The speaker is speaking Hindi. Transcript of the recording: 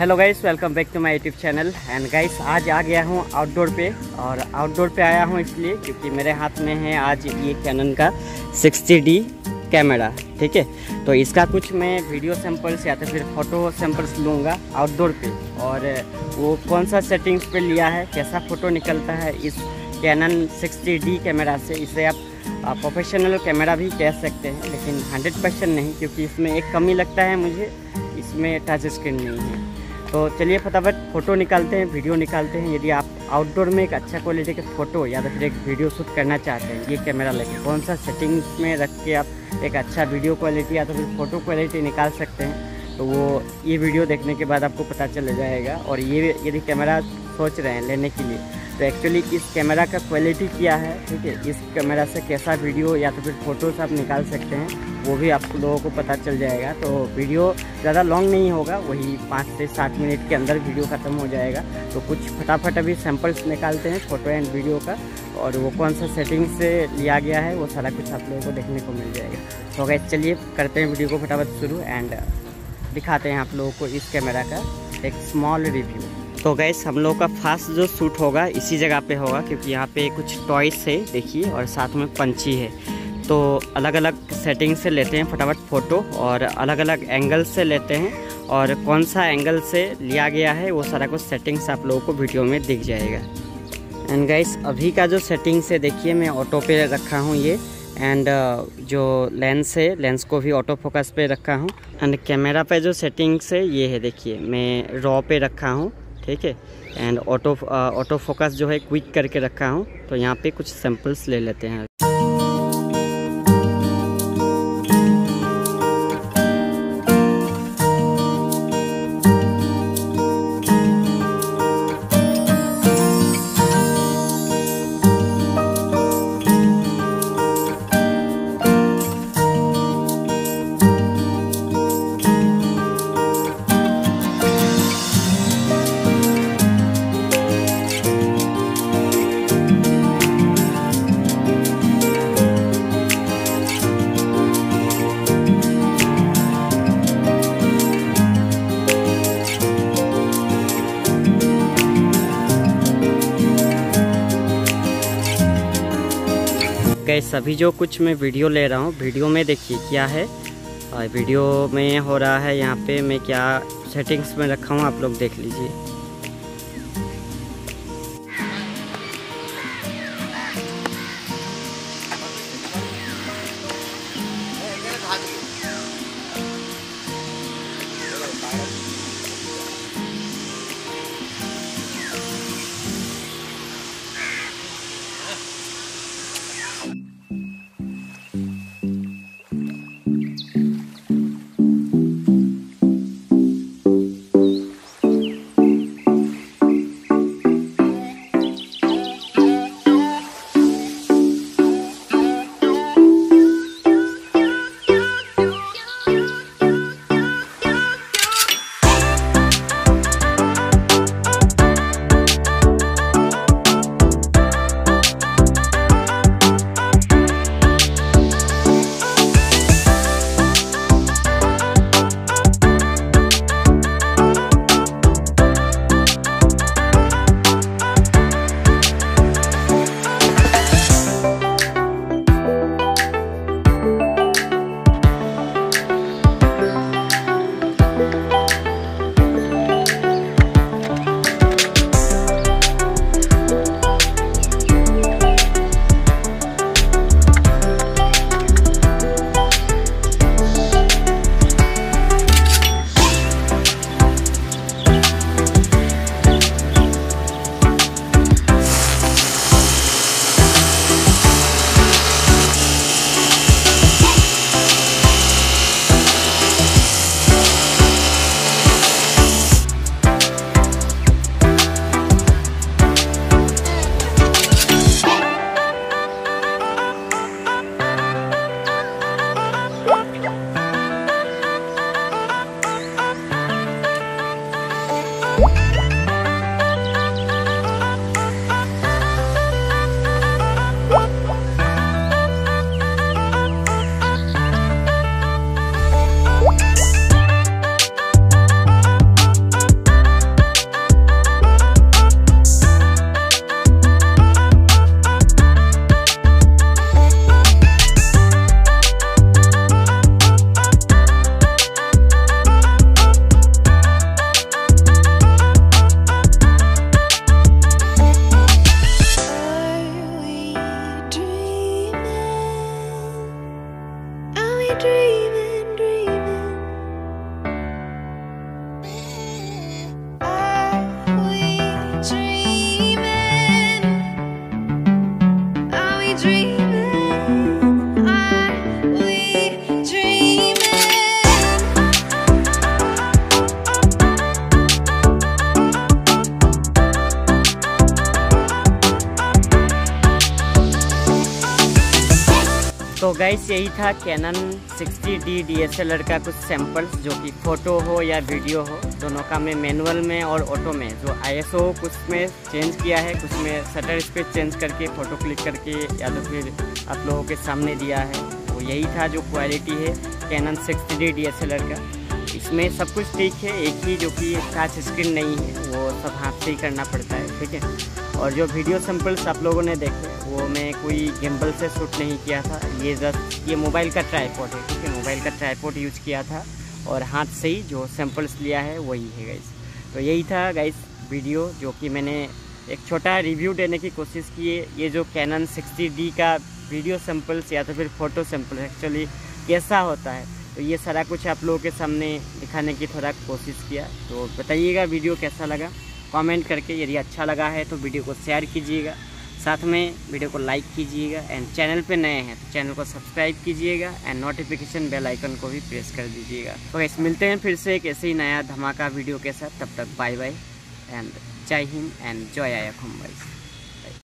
Hello guys, welcome back to my YouTube channel. And guys, आज आ गया हूँ आउटडोर पे। और आउटडोर पे आया हूँ इसलिए क्योंकि मेरे हाथ में है आज ये कैनन का 60D कैमरा। ठीक है, तो इसका कुछ मैं वीडियो सैंपल्स या तो फिर फोटो सैंपल्स लूँगा आउटडोर पे, और वो कौन सा सेटिंग्स पे लिया है, कैसा फ़ोटो निकलता है इस कैनन 60D कैमरा से। इसे आप प्रोफेशनल कैमरा भी कह सकते हैं, लेकिन 100% नहीं, क्योंकि इसमें एक कमी लगता है मुझे, इसमें टच स्क्रीन नहीं है। तो चलिए फटाफट फ़ोटो निकालते हैं, वीडियो निकालते हैं। यदि आप आउटडोर में एक अच्छा क्वालिटी के फ़ोटो या तो फिर एक वीडियो शूट करना चाहते हैं, ये कैमरा लेके कौन सा सेटिंग्स में रख के आप एक अच्छा वीडियो क्वालिटी या तो फिर फ़ोटो क्वालिटी निकाल सकते हैं, तो वो ये वीडियो देखने के बाद आपको पता चल जाएगा। और ये यदि कैमरा सोच रहे हैं लेने के लिए, तो एक्चुअली इस कैमरा का क्वालिटी क्या है, ठीक है, इस कैमरा से कैसा वीडियो या तो फिर फ़ोटोज़ आप निकाल सकते हैं, वो भी आप लोगों को पता चल जाएगा। तो वीडियो ज़्यादा लॉन्ग नहीं होगा, वही 5 से 7 मिनट के अंदर वीडियो ख़त्म हो जाएगा। तो कुछ फटाफट अभी सैंपल्स निकालते हैं फ़ोटो एंड वीडियो का, और वो कौन सा सेटिंग से लिया गया है वो सारा कुछ आप लोगों को देखने को मिल जाएगा। तो गाइस चलिए करते हैं वीडियो को फटाफट शुरू, एंड दिखाते हैं आप लोगों को इस कैमरा का एक स्मॉल रिव्यू। तो गाइस, हम लोग का फास्ट जो शूट होगा इसी जगह पे होगा, क्योंकि यहाँ पे कुछ टॉयस है देखिए, और साथ में पंछी है। तो अलग अलग सेटिंग से लेते हैं फटाफट फ़ोटो, और अलग अलग एंगल से लेते हैं, और कौन सा एंगल से लिया गया है वो सारा कुछ सेटिंग्स आप लोगों को वीडियो में दिख जाएगा। एंड गाइस, अभी का जो सेटिंग्स है देखिए, मैं ऑटो पे रखा हूँ ये, एंड जो लेंस है, लेंस को भी ऑटो फोकस पे रखा हूँ। एंड कैमरा पे जो सेटिंग्स है ये है देखिए, मैं रॉ पे रखा हूँ, ठीक है। एंड ऑटो फोकस जो है क्विक करके रखा हूँ। तो यहाँ पे कुछ सैंपल्स ले लेते हैं। गाइस, अभी जो कुछ मैं वीडियो ले रहा हूँ, वीडियो में देखिए क्या है, वीडियो में हो रहा है यहाँ पे मैं क्या सेटिंग्स में रखा हूँ, आप लोग देख लीजिए। तो गाइस यही था कैनन 60D DSLR का कुछ सैंपल्स, जो कि फ़ोटो हो या वीडियो हो, दोनों का मैं मैनुअल में और ऑटो में जो ISO कुछ में चेंज किया है, कुछ में शटर स्पीड चेंज करके फ़ोटो क्लिक करके या तो फिर आप लोगों के सामने दिया है। तो यही था जो क्वालिटी है कैनन 60D DSLR का। इसमें सब कुछ ठीक है, एक ही जो कि टच स्क्रीन नहीं है, वो सब हाथ से ही करना पड़ता है, ठीक है। और जो वीडियो सैंपल्स आप लोगों ने देखे वो मैं कोई गिम्बल से शूट नहीं किया था, ये जस्ट ये मोबाइल का ट्राइपॉड है, ठीक है। मोबाइल का ट्राइपॉड यूज किया था और हाथ से ही जो सैंपल्स लिया है वही है गाइस। तो यही था गाइस वीडियो, जो कि मैंने एक छोटा रिव्यू देने की कोशिश की है। ये जो कैनन 60D का वीडियो सैंपल्स या तो फिर फ़ोटो सैंपल एक्चुअली कैसा होता है, तो ये सारा कुछ आप लोगों के सामने दिखाने की थोड़ा कोशिश किया। तो बताइएगा वीडियो कैसा लगा कमेंट करके। यदि अच्छा लगा है तो वीडियो को शेयर कीजिएगा, साथ में वीडियो को लाइक कीजिएगा, एंड चैनल पे नए हैं तो चैनल को सब्सक्राइब कीजिएगा एंड नोटिफिकेशन बेल आइकन को भी प्रेस कर दीजिएगा। तो गाइस मिलते हैं फिर से एक ऐसे ही नया धमाका वीडियो के साथ, तब तक बाय बाय एंड जय हिंद एंड जय आया खुम गाइस।